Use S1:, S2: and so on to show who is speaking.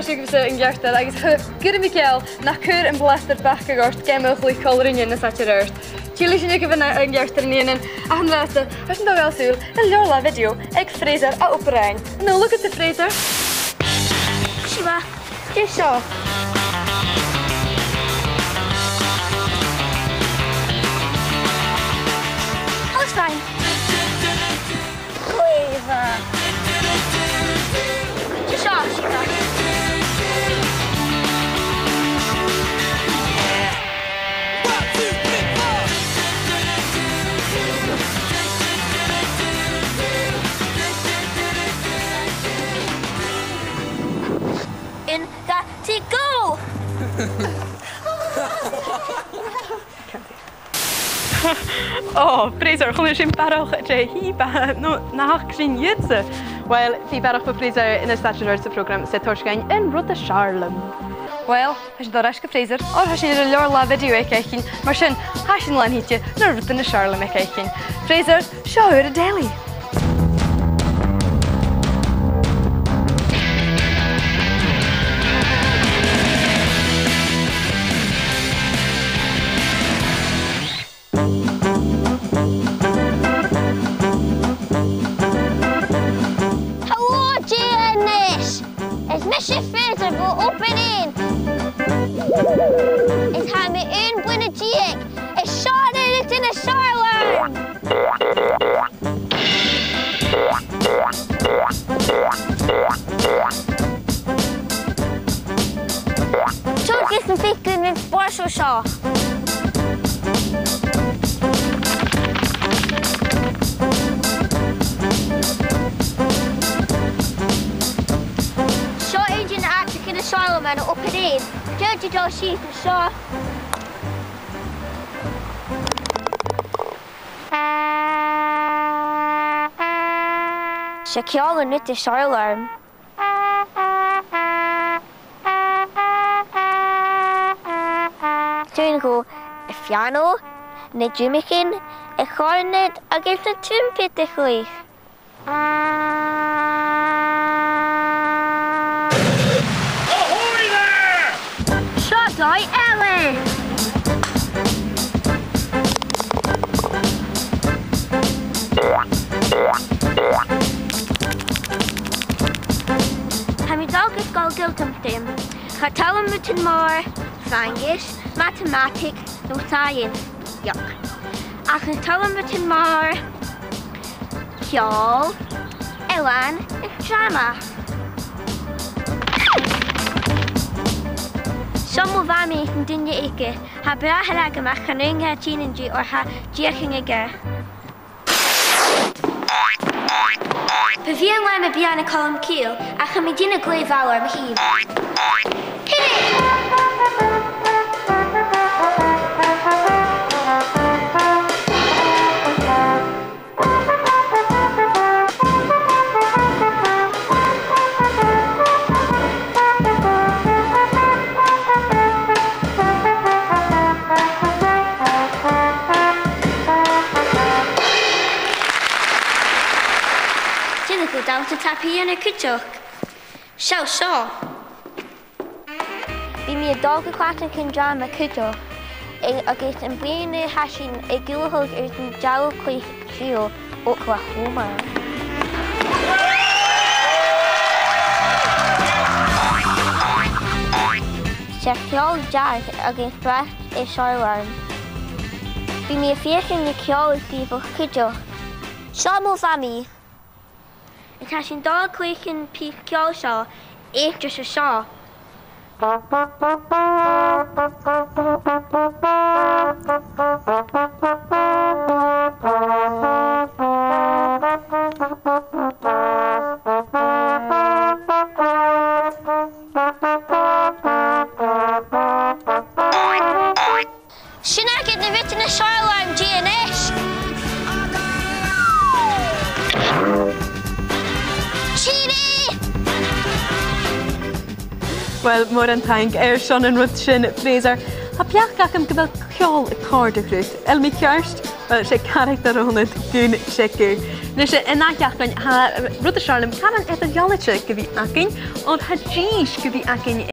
S1: Shigsa and Gerta, I guess, good Mikael, Nakur and Blaster back against Gemilly colouring in the Saturday. Chilish and given a Gerta and I'm Lasta, I don't know else, and your video, egg Frazer out of brain. Now look at the Frazer.
S2: Shiva, just so. Oh, it's fine. Clever. Just so, Shiva. In got to go!
S3: Oh, Frazer, gewoon een barach je hier no nach zien jutze. While die barach voor Frazer in het statutory program zit torsgein in Rotte Charlem.
S1: Well, als je daar eens Frazer, of als je een lorla video kijken, maar zijn als je een landje naar Rotte Charlem kijken. Frazer, show her the daily.
S2: Mr. Frazer will open in. It's had me in when it's jig. It's shot and it's in a silent. Don't get some big good with Borsal Shaw. Asylum and up and in. Dirty dog sheep and saw. Shakyal and with the asylum. Soon go a Fiona, a Jumikin, a coronet against a trumpet the cliff. Right, Ellie! Have you dog is called Giltum Tim? Catalan Mutin More, Frangish, Mathematics, no Science. Yuck. I can tell them Mutin More, Kjol, Elan, and Drama. Some of them in Dinja Ike have brought a lag of my canoeing a chinenji or ha jerking a girl. Pavian Lama Biana column keel, I can be dinner glaive hour of heave. Hit it! Down to Tappy and a Kutchuk. Shaw. Be me a dog aquatic and drama Kutchuk. Against and being a hashing a gulhug is in Jowl Cliff Trio, Oklahoma. Shakyal Jazz against Breast a Charlarm. Be me a face in the Kjol people Kutchuk. Shamu Fami. It's hashing dog quick and peak kjol shaw, ain't just a shaw. Shouldn't get the written a Charlarm De-a-Nis.
S3: Well, more than thank Sean and Ruth Shin Frazer. Ha peach gacham go bhfuil ceol a card a chrút. Elmi cearst, sé character honnad gún secu. Nu sé ina ceachgan ha rud a Charlam caran et a gealaite go bhí acin, ond ha díis go bhí acin